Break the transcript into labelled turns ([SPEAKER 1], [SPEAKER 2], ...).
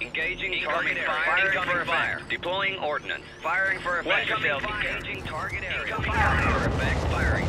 [SPEAKER 1] Engaging target area. Firing for effect. Deploying ordnance. Firing for effect. Engaging target area. Firing for effect. Firing.